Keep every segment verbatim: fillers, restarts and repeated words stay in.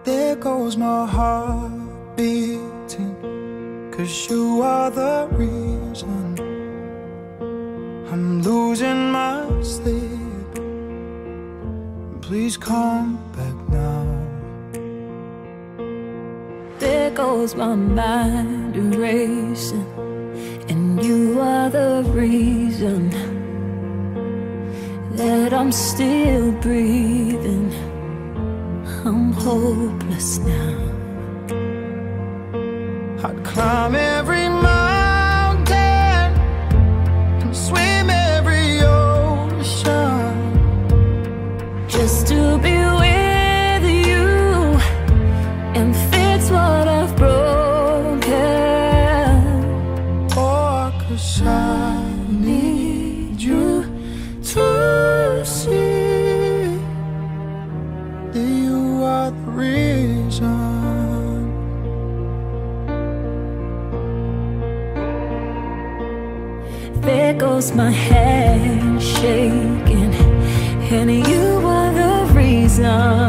There goes my heart beating, 'cause you are the reason I'm losing my sleep. Please come back now. There goes my mind erasing, and you are the reason that I'm still breathing. I'm hopeless now. I'd climb every mountain and swim every ocean just to be with you and fix what I've broken. Oh, 'cause I need you to see that you are the reason. There goes my hand shaking, and you are the reason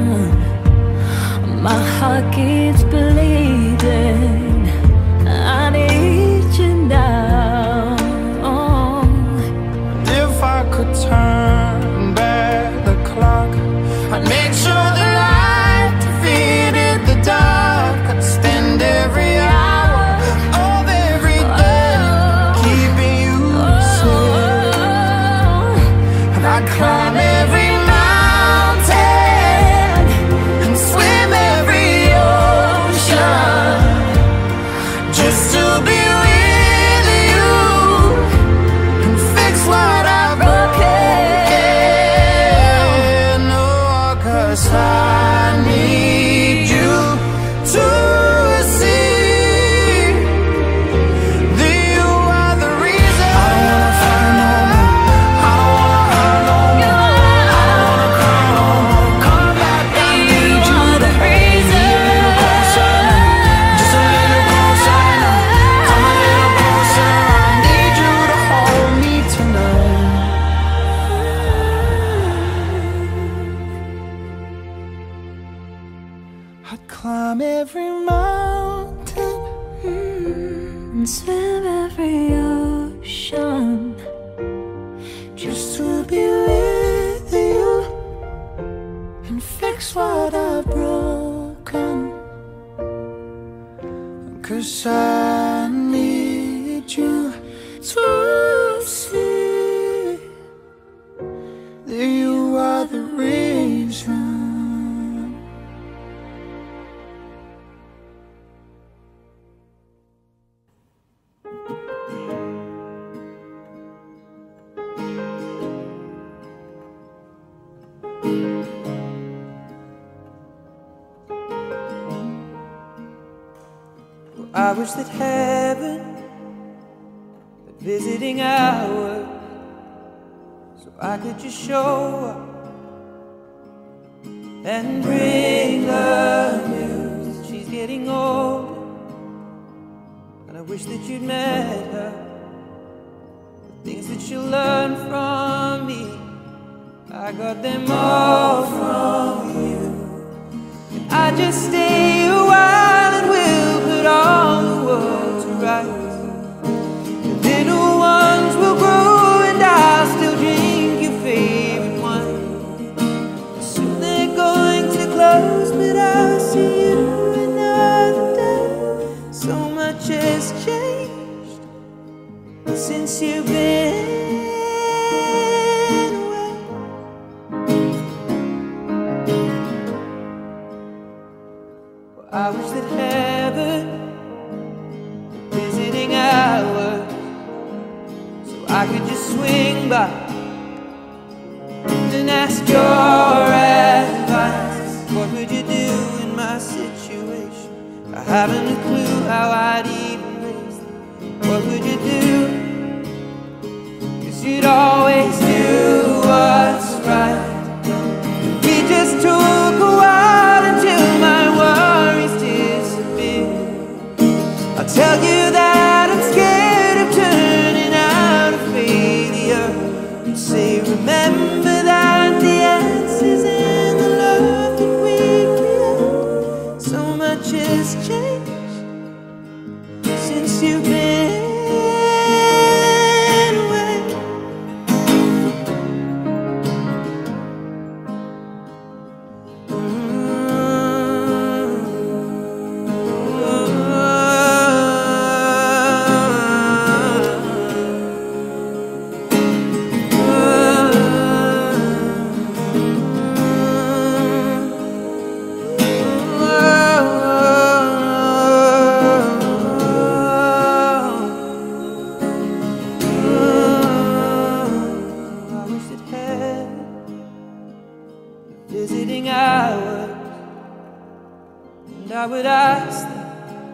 my heart keeps bleeding. I need you now. And if I could turn back the clock, I'd make sure the light defeated the dark. I'd spend every hour of every day keeping you safe. And I'd climb every mountain and swim every ocean just to be with you and fix what I've broken. Oh, 'cause I need you to see that you are the reason. I don't wanna fight no more. I don't wanna hurt no more. I don't wanna cry no more. Come back, I need you to reason. just a little closer now. Come a little closer. I need you to hold me tonight. I'd climb every mountain and swim every ocean just to be with you and fix what I've broken. 'Cause I need you to see that you are the reason. I wish that heaven had visiting hours, so I could just show up and bring the news that she's getting older. And I wish that you'd met her, the things that she'll learn from me, I got them all from you. And I just stay a while and we'll put all the world to rights. The little ones will grow and I'll still drink your favorite wine. Soon they're going to close, but I'll see you another day. So much has changed since you've been away. Well, I wish that heaven visiting hours, so I could just swing by and ask your advice. What would you do in my situation? I haven't a clue how I'd even raise them. What would you do? 'Cause you'd always do what's right. We just took a while until my worries disappeared. I'll tell you that I'm scared of turning out a failure, and say remember that the answer's in the love that we create. has changed since you've been away. Visiting hours, and I would ask them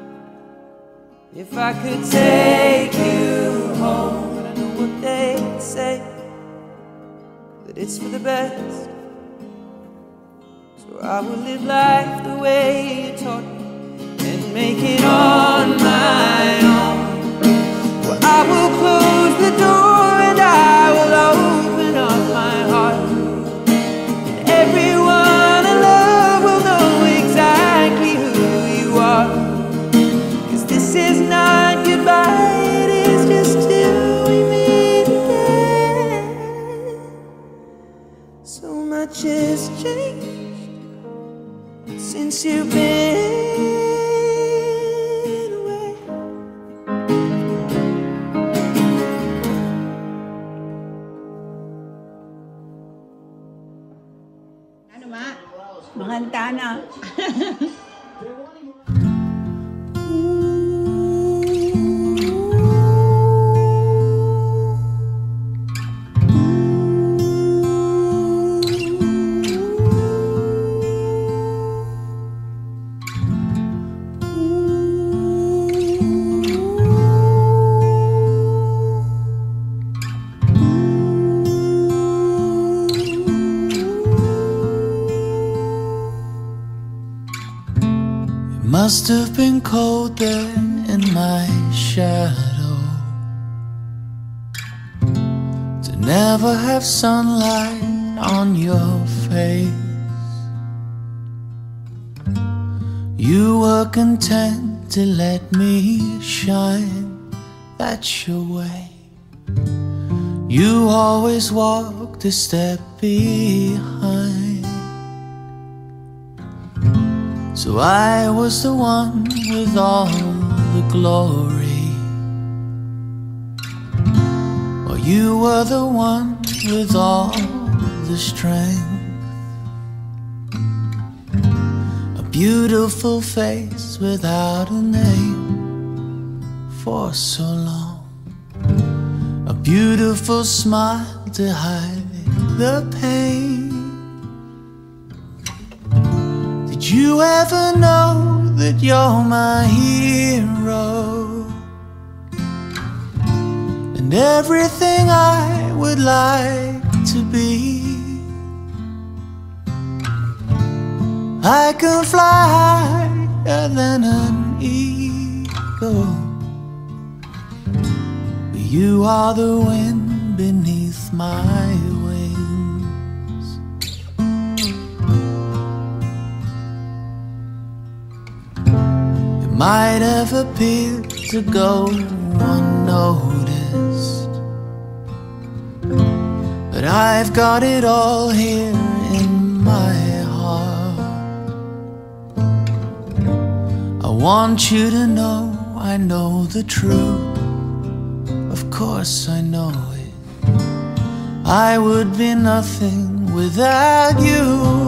if I could take you home. But I know what they'd say, that it's for the best. So I will live life the way you taught me and make it on my own. Well, I will close the door and I will open up my heart. Everyone I love will know exactly who you are. 'Cause this is not goodbye, it is just till we meet again. So much has changed since you've been away. Ano ma? Mahanta na. Must have been cold there in my shadow, to never have sunlight on your face. You were content to let me shine, that's your way. You always walked a step behind. So I was the one with all the glory, while you were the one with all the strength. A beautiful face without a name for so long, a beautiful smile to hide the pain. Did you ever know that you're my hero, and everything I would like to be? I can fly higher than an eagle, but you are the wind beneath my wings. Might have appeared to go unnoticed, but I've got it all here in my heart. I want you to know I know the truth, of course I know it. I would be nothing without you.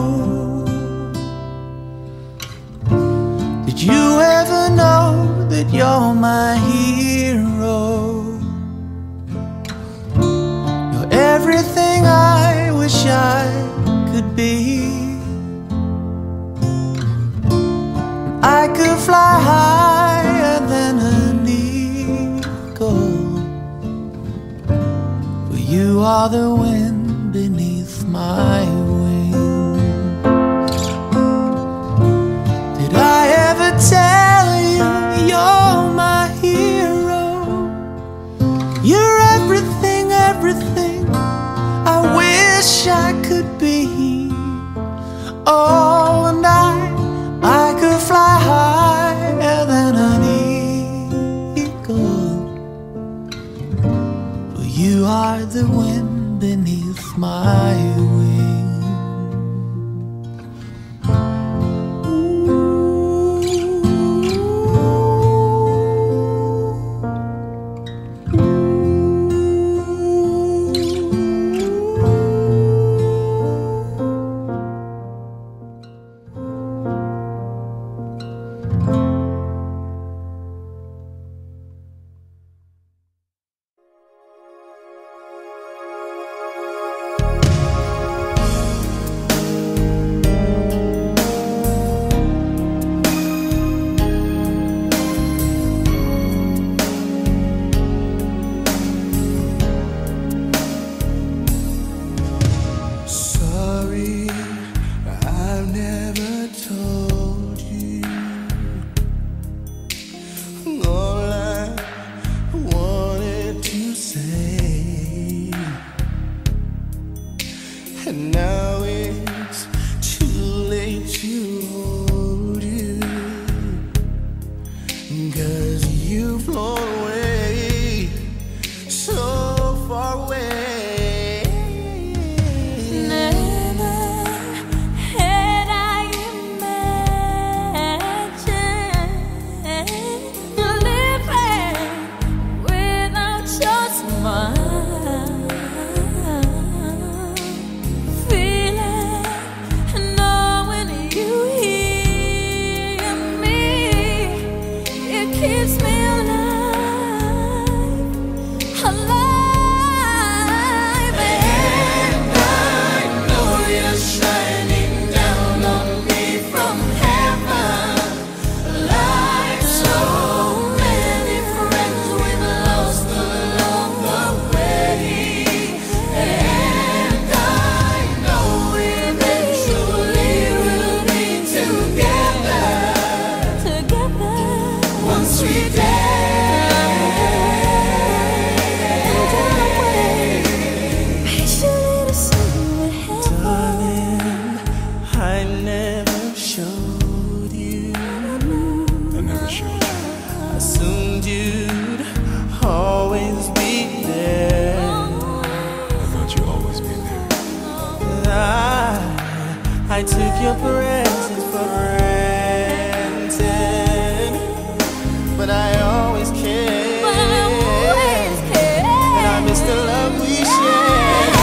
Did you ever know that you're my hero? You're everything I wish I could be. I could fly higher than an eagle, for you are the wind beneath my wings. Did I ever tell you you're my hero? You're everything, everything I wish I could be. Oh, and I, I could fly high I took your presence for granted, but I always cared, but I always cared, and I miss the love we shared.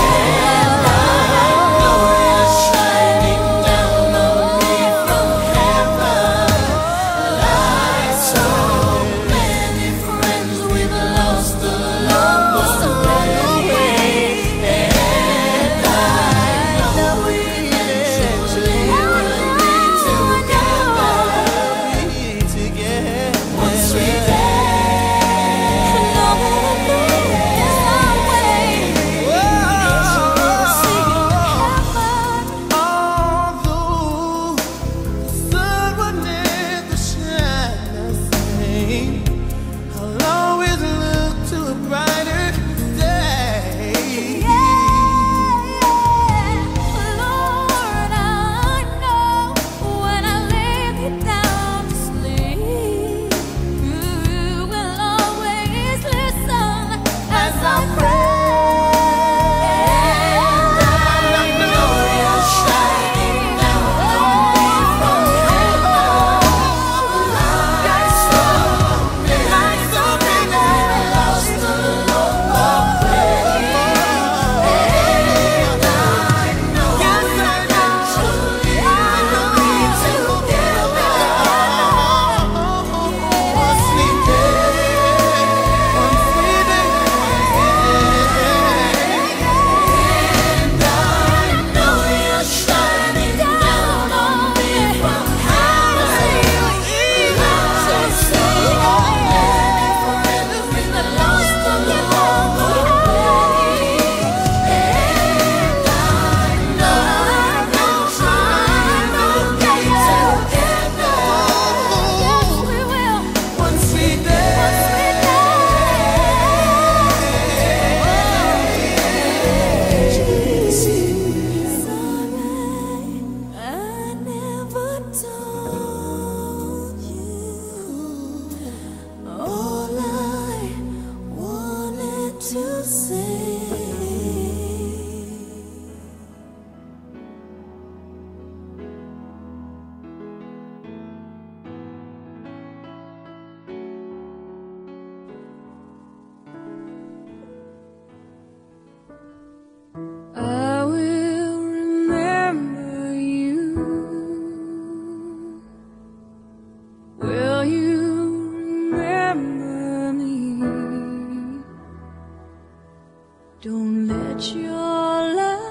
Don't let your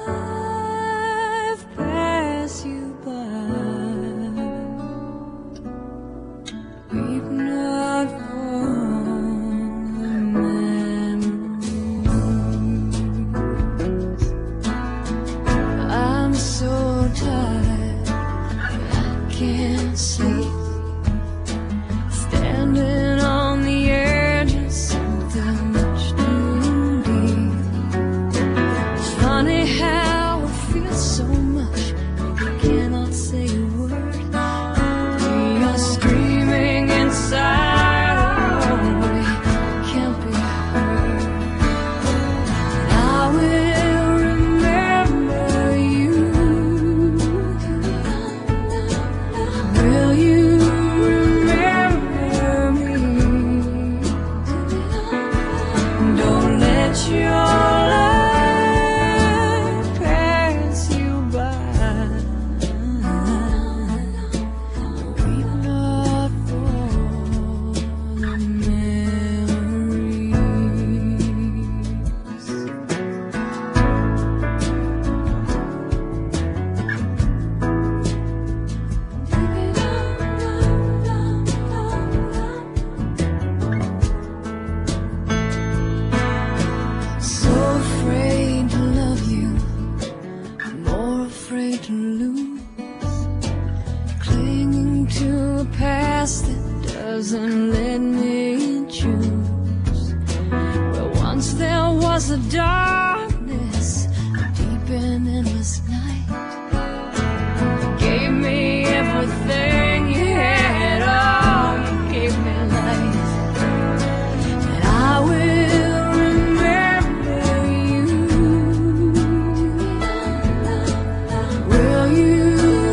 life pass you by. Weep not for the memories. I'm so tired, I can't sleep. Standing on the edge of something much too deep. Funny how I feel so much, I cannot say a word. We are screaming inside, oh, we can't be heard. And I will remember you. Will you remember me? Don't let your to lose, clinging to a past that doesn't let me choose. Where once there was a darkness, a deep and endless night. You gave me everything you had, oh, you gave me life. And I will remember you. Will you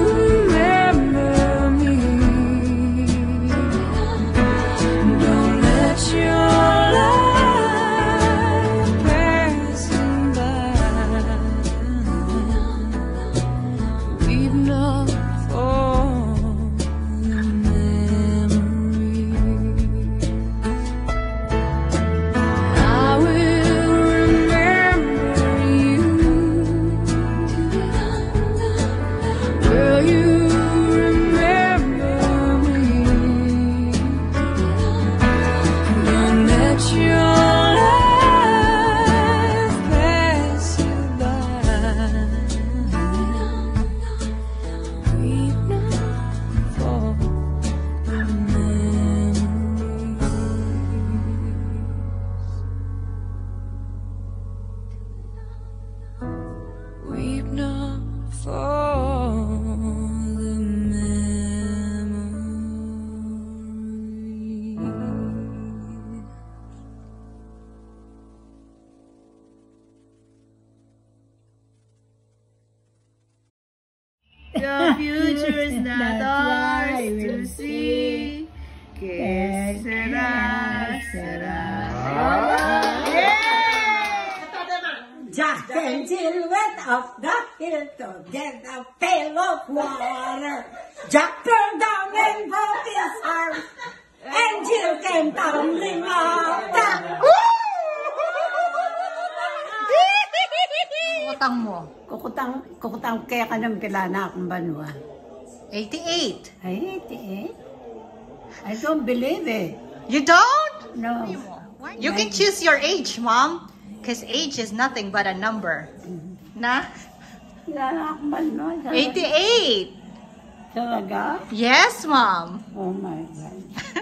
up the hill to get a pail of water. Jack turned down and broke his arm, and Jill came tumbling out. Kukutang mo. Kukutang, kukutang kaya ka nang kilala akong banwa. eighty-eight. Ay, eighty-eight? I don't believe it. You don't? No. You can choose your age, Mom. Because age is nothing but a number. Na? Kilala akong banwa. eighty-eight. Talaga? Yes, Mom. Oh my God.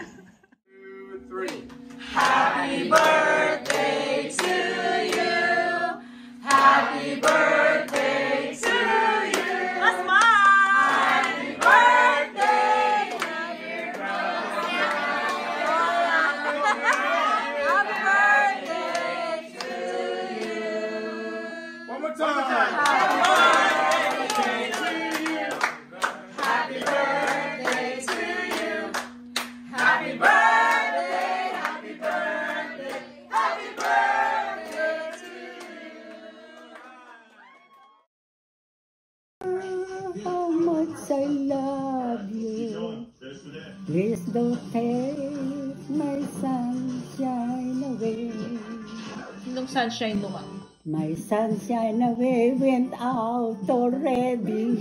Happy birthday to you. Happy birthday to you. Yes, Mom. Happy birthday. Happy birthday. Happy birthday to you. One more time. Happy birthday to you. Happy birthday to you. Happy birthday. How much I love you. Please don't take my sunshine away. Sinong sunshine mo, Mom? My sunshine away went out already.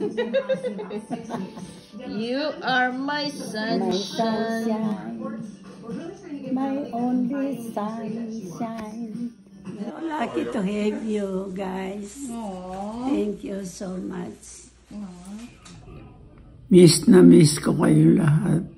You are my My sunshine. sunshine, my only sunshine. So lucky to have you guys. Aww. Thank you so much. Miss na miss ko kayo lahat.